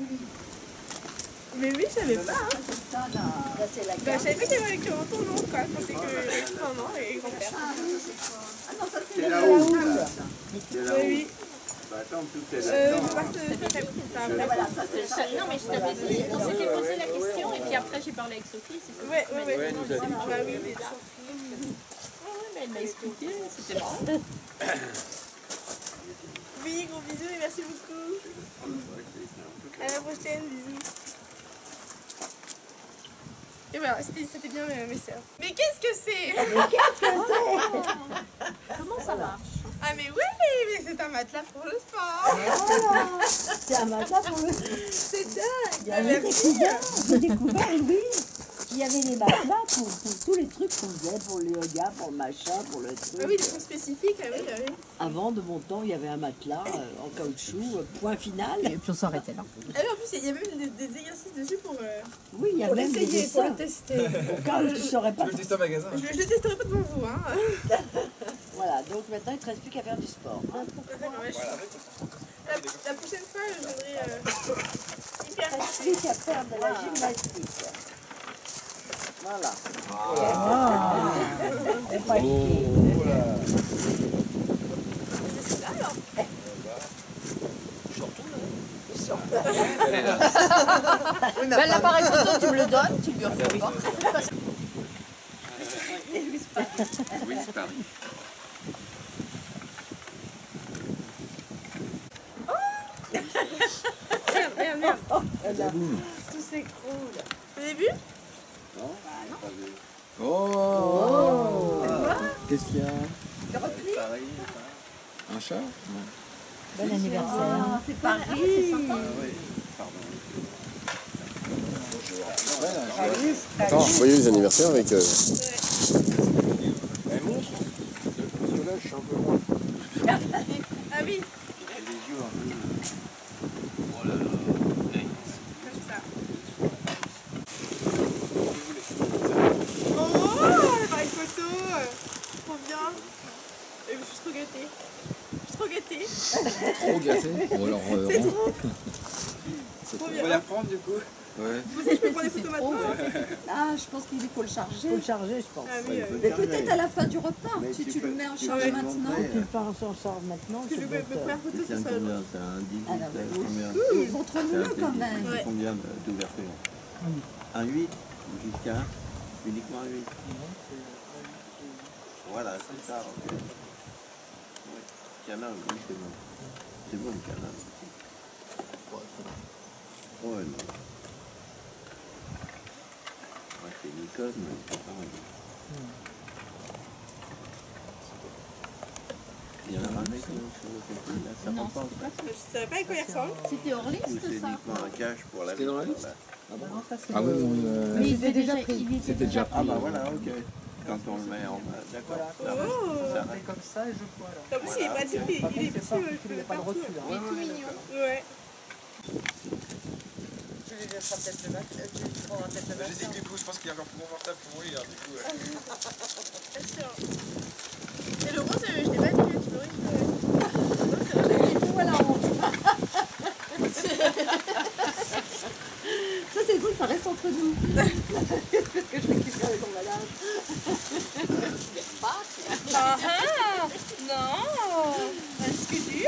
Mais oui, je savais pas. Hein. Là, c'est la Bah, je savais pas qu'il y avait que ton nom, quoi. Je pensais que maman et grand-père. Ah non, ça c'est C'est la là-haut. houle. C'est là-haut. Oui. Bah attends, tout est Je là-dedans. passe le Voilà, ça c'est le Non, mais je t'avais dit, on s'était posé la question et puis après j'ai parlé avec Sophie. C'est Sophie Ouais, qui m'a ouais, dit. ouais. nous a dit. Bah oui, déjà. Ouais, mais elle m'a expliqué, c'était marrant. Oui, gros bisous et merci beaucoup. À la prochaine, bisous. Et voilà, c'était bien mes sœurs. Mais qu'est-ce que c'est? Comment ça marche? Ah mais oui, mais c'est un matelas pour le sport. Ah, c'est un matelas pour le... C'est dingue. Il y avait des couverts, j'ai découvert, oui. Il y avait des matelas pour tous les trucs qu'on faisait, pour le yoga, pour le machin, pour le truc. Ah oui, des trucs spécifiques, ah oui, ah oui. Avant, de mon temps, il y avait un matelas en caoutchouc, point final. Et puis on s'arrêtait là. Ah oui, en plus, il y a même des exercices dessus pour Oui, il y a même des l'essayer, pour dessins. le tester. Au cas où tu ne saurais pas. Tu veux le tester en magasin? Je le testerai pas devant vous, hein. Voilà, donc maintenant, il ne te reste plus qu'à faire du sport. Hein. La prochaine fois, je voudrais hyper Il ne reste plus qu'à faire de la gymnastique. Voilà. C'est pas C'est là alors. Ben, l'appareil photo, tu me le donnes, tu lui refais pas. Oui, c'est Paris. Merde. Tout s'écroule. Vous avez vu? Non, pas vu. Oh, qu'est-ce qu'il y a? Paris, Un chat? Bon anniversaire. Ah, c'est Paris. oui, pardon. Attends, Joyeux anniversaire avec... elle monte. Parce que là, je suis un peu loin. Ah oui, Il a les yeux un peu... Oh là là. comme ça. Oh, l'appareil photo. Trop bien. Et je suis trop gâtée. Trop gâtée. Trop gâté. Bon, alors, C'est trop. On va les reprendre du coup. ouais. Vous savez, je peux prendre des photos maintenant. Ah, je pense qu'il faut le charger. Il faut le charger, je pense. Ah oui, Mais peut-être à la fin du repas, Mais si tu tu peux- le mets en tu charge peux maintenant. montrer, Tu le fais en charge maintenant. Parce que mes premières photos, C'est c'est ça. combien? C'est un 18, Ah non, mais combien? montre-nous-le quand même. Ouais. Combien d'ouverture? Un 8 jusqu'à uniquement un 8. Voilà, c'est ça. Ok. Ouais. Canal, oui, c'est bon. C'est bon le canal. Ouais, non. Ouais, c'est Nikon, mais c'est pas mal. Il y en a un mec sur le côté, là, ça Non, repense. Je savais pas à quoi il ressemble. C'était hors Ou liste c'est ça. uniquement un cache pour la C'était dans la vie, liste? là. Ah oui, Mais il était déjà pris. c'était déjà pris. Ah bah voilà, ok. Quand on le met en bas, d'accord. Ça va, Oh. ça va. Comme ça et je vois là. En plus, il est pratique, il est petit, Il n'y a pas de recul. partout. Hein. Il est tout mignon. Ouais. Tu lui laisseras peut-être le bac. Tu prendras peut-être le bac. Je sais que du coup, je pense qu'il est encore plus confortable pour mourir. Du coup, Bien sûr. Et le rose, je l'ai pas dit, tu l'aurais dit. Non, c'est vrai. Voilà, ça c'est cool, ça reste entre nous. Qu'est-ce que je récupère avec ton malade? Ah ah. Non. Un disque dur.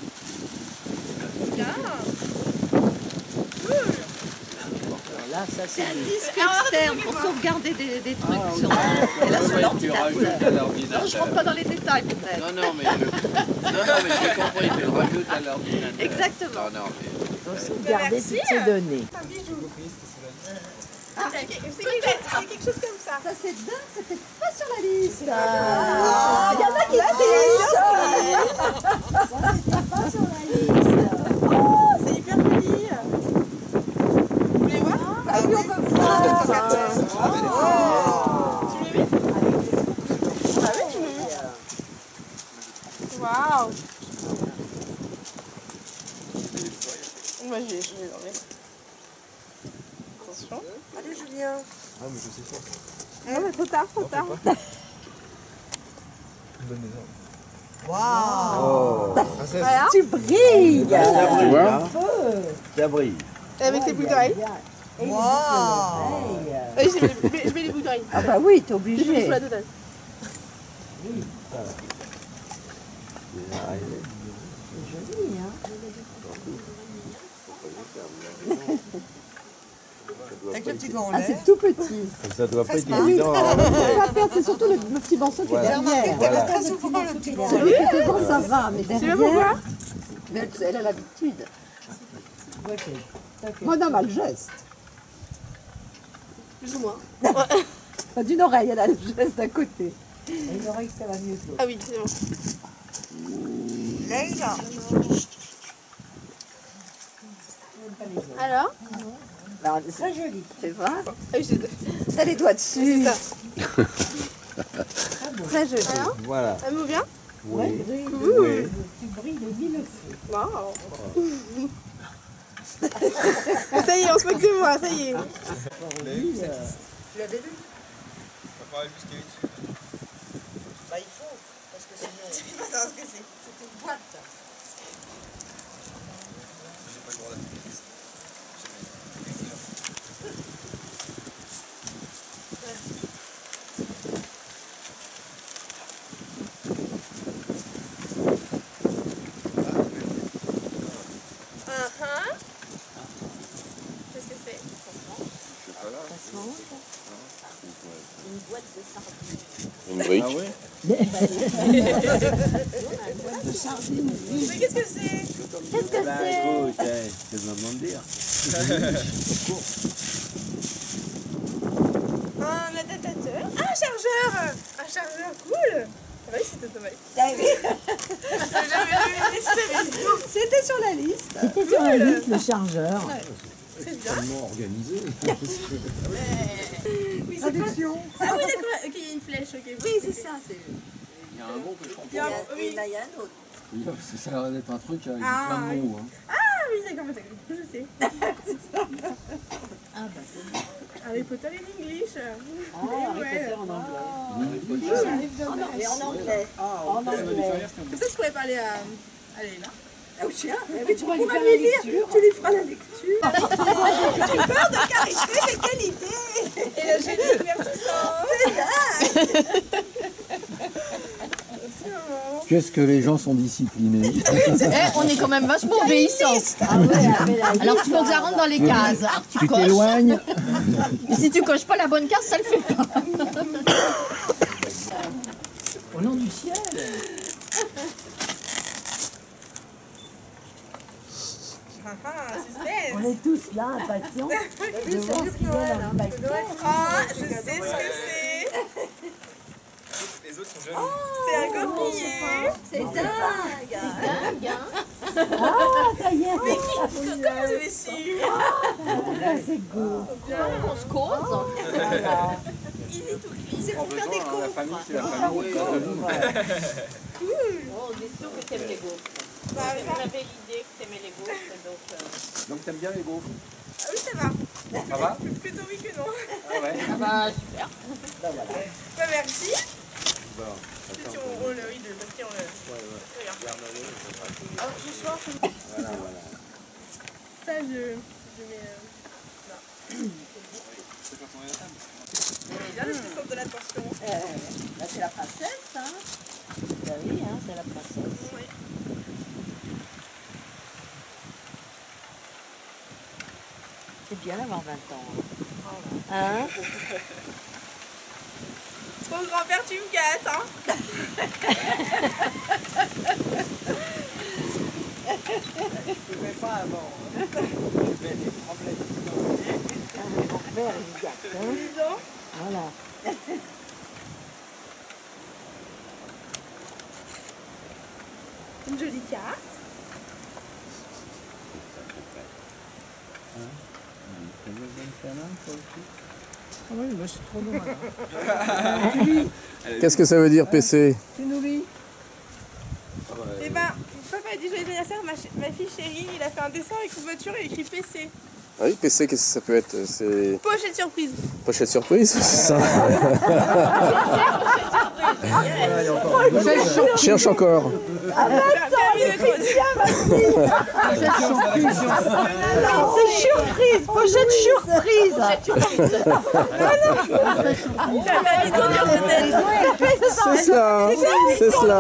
Bien. Cool. Là, ça c'est Un disque externe pour sauvegarder des trucs sur l'ordinateur. Non, je rentre pas dans les détails peut-être. Non, non, mais j'ai compris, tu le rajoutes à l'ordinateur. Exactement. Non, non, mais... Il faut sauvegarder Merci. toutes ces données. Un bijou. C'est quelque chose comme ça. Ça c'est dingue, c'était pas sur la liste. Il y en a qui trichent. Ça c'était pas sur la liste. Oh, c'est hyper joli. Vous voulez voir? Ah oui, on peut voir. Tu l'as vu? Ah oui, tu l'as vu. Waouh. Moi, je vais l'enlever. Attention. Allez, Julien. Ah, mais je sais ça. Non, mais trop tard, trop tard. Une bonne maison. Waouh. Oh. Voilà. Tu brilles. Ça brille, vois hein. Ça brille. Avec ses boucles d'oreilles. Waouh. Je mets les boucles d'oreilles. Ah bah oui, t'es Je obligé. mets sous la totale. C'est joli, hein. Avec le petit gant en Ah, l'air. c'est tout petit. Ça doit pas être Ah oui, évident. on va perdre, c'est surtout le petit morceau qui est Voilà. derrière. Voilà. Très souvent le petit gant en Celui l'air. qui est devant, ça va, mais Tu sais derrière... pas pourquoi? Mais elle a l'habitude. Mon homme a le geste. Plus ou moins. Pas d'une oreille, elle a le geste d'à côté. Et une oreille, ça va mieux que l'autre. Ah oui, c'est bon. Leïla. Alors? Alors, c'est très joli. C'est vrai. Ah oui, j'ai deux. T'as les doigts dessus. C'est ça. Très joli. Alors? Voilà. Elle me bien? Oui. Cool. Tu brilles de mille feux. Waouh. Ça y est, on se moque de moi, ça y est. Tu l'avais vu? On va faire plus qu'il y a dessus. Bah il faut, parce que sinon... Je sais pas savoir ce que c'est. C'est une boîte. J'ai pas le droit d'appeler. Qu'est-ce que c'est? Une brique. Ah ouais? Mais qu'est-ce que c'est? Qu'est-ce que Bah c'est? écoute, c'est le moment de dire. Un adaptateur. Ah, un chargeur. Un chargeur, cool. Ah bah oui, c'est automatique. J'ai jamais vu ça. C'était sur la liste. C'était sur la liste, le chargeur. C'est bien. Tellement organisé. Oui, c'est pas... Ah oui, d'accord. Ok, il y a une flèche. Ok. Oui, c'est ça. Il y a un mot que je comprends. Il y a un- oui. Et là, il y a un autre. Oui, ça a l'air d'être un truc avec Ah, plein de mots. Hein. Ah oui, d'accord, d'accord. Je sais. Ah bah c'est bon. Harry Potter in English. Ah, Ouais. en anglais. Mais en anglais. En anglais. Comme ça, je pourrais parler à Leïla. Au chien. Mais tu pourras lui lire. Tu lui feras la lecture. Tu peur de caresser ses qualités. Et le génie divertissant. Merci, maman. Qu'est-ce que les gens sont disciplinés. On est quand même vachement obéissants. Ah ouais, Alors il faut que ça rentre dans les cases. Alors tu Tu coches. t'éloignes. Et si tu coches pas la bonne case, ça le fait pas. Au nom du ciel. Ah, suspense. On est tous là, impatients de voir ce qu'il y a dans le paquet. Ah, je sais ce que c'est. Les autres sont jeunes. C'est un coquillier. c'est dingue. Ah, ça y est, Comment vous avez su? ça c'est beau. On se cause. Easy to clean. C'est pour faire des La gaufres. famille, c'est la famille. On est sûr que t'aimes les gaufres. Bah, ça- J'avais l'idée que t'aimais les gaufres, donc... Donc t'aimes bien les gaufres? Ah oui, ça va. Ça va? Plutôt oui que non. Ah ouais. Ah bah super. Bah, merci. Bon, Si on le oui, le papier, on le. Regarde. Alors, ce soir, Voilà, voilà. ça, je mets. Là. c'est quand on est à table. Bien le centre de l'attention. Là, c'est la princesse, hein. Bah oui, hein, c'est la princesse. Oui. C'est bien d'avoir 20 ans. Hein? Ton grand-père, tu me gâtes, hein. Je ne vais pas avant. Je vais des problèmes. Mon père, il gâte, hein? Dis donc. Voilà. Une jolie carte. Ah oui, moi je suis trop loin. Qu'est-ce que ça veut dire PC? Tu nous lis? Eh ben, papa a dit joyeux anniversaire, ma fille chérie, il a fait un dessin avec une voiture et écrit PC. Ah oui, PC, qu'est-ce que ça peut être? C'est Pochette surprise. pochette surprise, c'est ça? Cherche encore. Fermez C'est surprise. Prochaine surprise. C'est cela. C'est cela.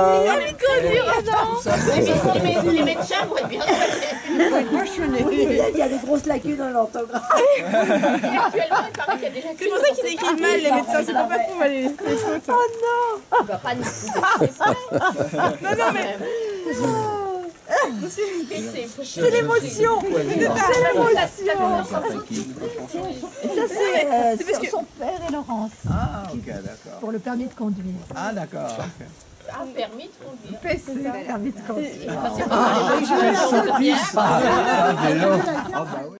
Les médecins vont être bien. Il y a des grosses lacunes dans l'orthographe. Actuellement, il paraît qu'il y a déjà C'est pour ça qu'ils écrivent mal les médecins, c'est pour pas qu'on voit les fautes. Oh non. On va pas nous Non, mais... C'est l'émotion. C'est l'émotion. Et ça, c'est parce que son père et Laurence. Ah, ok, d'accord. Pour le permis de conduire. Ah, d'accord. un permis de conduire. PC, permis de conduire. Ah,